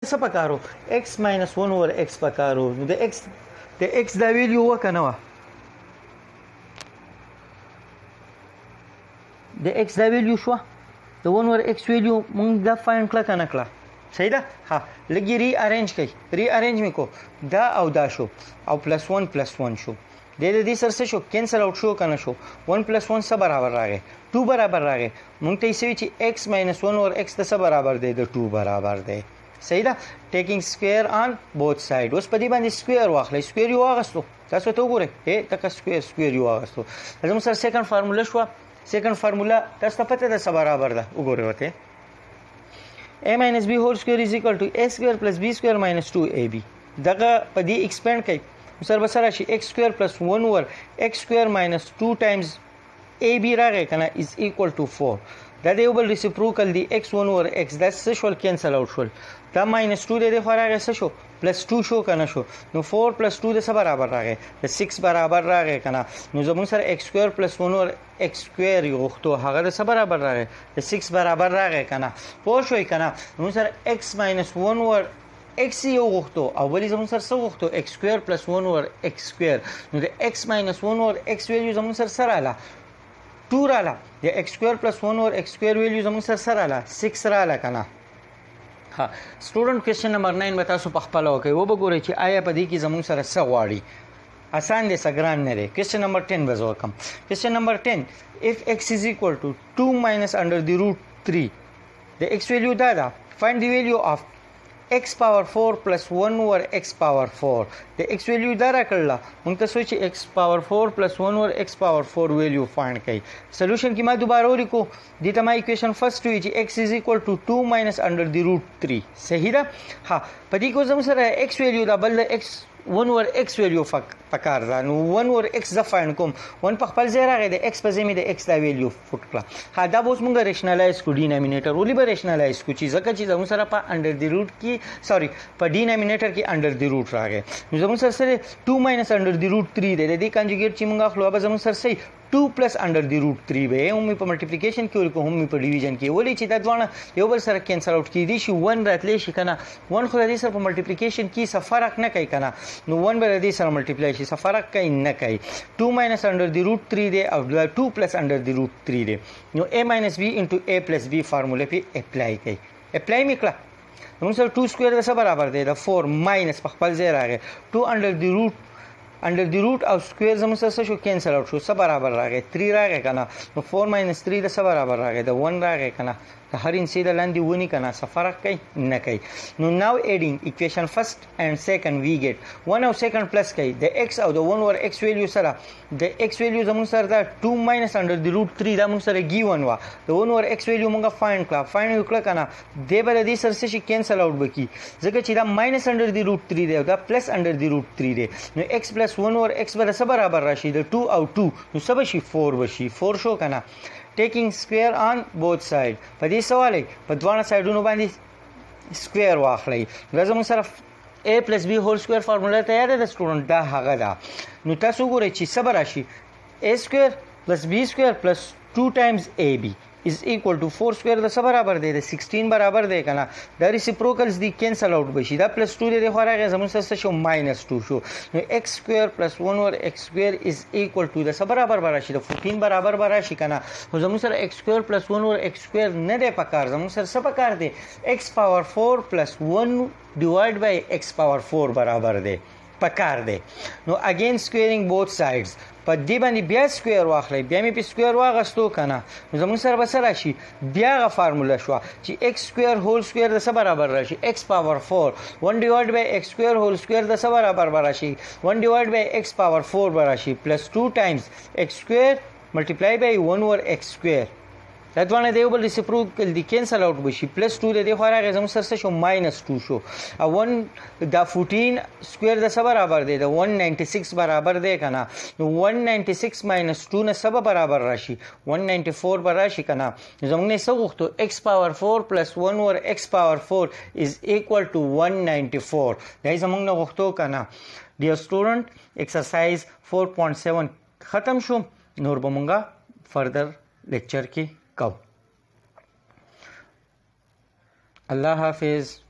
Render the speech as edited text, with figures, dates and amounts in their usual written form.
څه پکارو x minus 1 over x پکارو نو د x دا ویلیو وکنه وا د x دا ویلیو شو د 1 over x ویلیو مونږ دا فایند کړه کنه کړه صحیح ده ها لګي ری ارینج کړئ ری ارینج میکو دا او دا شو او +1 +1 شو د دې سره څه شو کینسل اوټ شو کنه شو 1 + 1 څه برابر راغی 2 برابر راغی مونږ ته یې چې x - 1 اور x څه برابر دی د 2 برابر دی صحیح ده ټیکینګ سکوير آن بوث ساید اوس په دې باندې سکوير واخلئ سکوير یو واغستو تاسو ته وګورئ تک سکوير یو واغستو زموږ سره سیکنډ فارموله شو سیکنډ فارموله تاسو ته پته ده څه برابر ده وګورئ وته a minus b whole square is equal to a square plus b square minus 2ab دغه په دې ایکسپاند کړئ سر به سره شي x square plus 1 over x square minus 2 times ab راغی کنه is equal to 4 دا د یو بل ریسیپروکل دی x1 over x دا څه شول کینسل اوټ شول دا -2 د خو راغی څه شو +2 شو کنه شو نو 4 + 2 د څه برابر راغی د 6 برابر راغی کنه نو زموږ سره x square plus 1 over x square یو غوښتو هغه د څه برابر راغی د 6 برابر راغی کنه پوه شوي کنه نو سره x - 1 over x یو غوښتو او بلی زموږ سره څه غوښتو x square plus 1 over x square نو د x - 1 over x ویلیو زموږ سره رااله 2 رااله د x square plus 1 over x square ویلیو زموږ سره رااله 6 رااله کنه ها سټوډنټ کوېسچن نمبر 9 به تاسو په خپل وکړئ و به ګورئ چې آیا په دې کې زموږ سره څه غواړي آسان دی سګران نه دی کوېسچن نمبر 10 به زه وکړم کوېسچن نمبر 10 if x is equal to 2 minus under the root 3 د x ویلیو دا ده find the value of x power 4 plus 1 over x power 4 د x ویلیو دا راکړله موږ ته سوچ x power 4 plus 1 over x power 4 ویلیو فایند کړئ سولوشن کې ما دوباره ولیکو دې ته ما ایکویشن فرست وی چې x is equal to 2 minus under the root 3 صحیح ده ها په دې کې زموږ سره x ویلیو دا بل x 1 over x ویلیو پکار ده نو 1 over x ز فایند کوم 1 په خپل ځای راغی د x په ځای مې د x دا ویلیو فوټ کړه ها دا اوس موږ ریشنلایز کو ډینامینیټر ولې به ریشنلایز کو چې ځکه چې زموږ سره په انډر دی روټ کې سوري په ډینامینیټر کې انډر دی روټ راغی نو زموږ سره 2 minus under the root 3 دی د دې کنجوګیټ چې موږ اخلو به زموږ سره 2 plus under the root 3 به هم په ملټیپلیکیشن کې ورکو هم په ډیویژن کې ولې چې دا ځوانه یو بل سره کینسل اوټ کیدی شي 1 راتلی شي کنه 1 خو د دې سره په ملټیپلیکیشن کې څه فرق نه کوي کنه نو 1 به د دې سره ملټیپلای شي څه فرق کوي نه کوي 2 minus under the root 3 دی او 2 plus under the root 3 دی نو a minus b into a plus b فارموله په اپلای کوي اپلای میکړه نو سره 2 سکوير د څه برابر دی د 4 minus په خپل ځای راغی 2 under the root او سکوير زموږ سره شو کینسل اوټ شو څه برابر راغی 3 راغی کنه نو 4 minus 3 د څه برابر راغی د 1 راغی کنه د هر انسي د لاندې ونی کنه څه فرق کوي نه کوي نو ناو ایډینګ ایکویشن فرست اند سیکنډ وی ګیټ 1 او سیکنډ پلس کوي د x او د 1 over x ویلیو سره د x ویلیو زموږ سره دا 2 minus under the root 3 دا موږ سره ګیون وا د 1 over x ویلیو موږ فایند وکړه کنه د بل دې سره شي کینسل اوټ بکی ځکه چې دا minus under the root 3 دی او دا plus under the root 3 دی نو x plus 1 over x به څه برابر راشي د 2 او 2 نو څه بشي 4 بشي 4 شو کنه taking square on both side په دې سوال په دوه سایډونو باندې سکوير واخلئ زموږ سره a plus b whole square فارموله تیار ده سټوډنټ دا هغه ده نو تاسو ګورئ چې څه به راشي a square plus b square plus 2 times ab is equal to 4 square د څه برابر دی د 16 برابر دی کنه دا ریسیپروکلز دی کینسل اوټ بشي دا +2 دی خو راغی زموږ سره شو -2 شو نو x square plus 1 over x square is equal to د څه برابر راشي د 14 برابر راشي کنه نو زموږ سره x square plus 1 over x square نه دی پکار زموږ سره څه پکار دی x power 4 plus 1 divided by x power 4 برابر دی پکار دی نو اگین سکويرینګ بوث سایډز په دې باندې بیا سکوير واخلئ بیا مې په سکوير واغستو کنه نو زموږ سره به څه راشي بیا غ فارموله شو چې x square whole square د څه برابر راشي x power 4 1 divided by x square whole square د څه برابر راشي 1 divided by x power 4 راشي plus 2 times x square multiply by 1 over x square دا دوانه دی بل ریسیپروکل دی کینسل اوټ بشي +2 د دې خو راغی زموږ سره شو -2 شو او 1 دا 14 سکوير د څه برابر دی د 196 برابر دی کنه نو 196 - 2 نه څه برابر راشي 194 به راشي کنه زموږ نه څه غوښتو x power 4 plus 1 over x power 4 is equal to 194 دا زموږ نه غوښتو کنه ډیر سټوډنټ ایکسرسایز 4.7 ختم شو نور به مونږه فردر لیکچر کې کو. Allah Hafiz.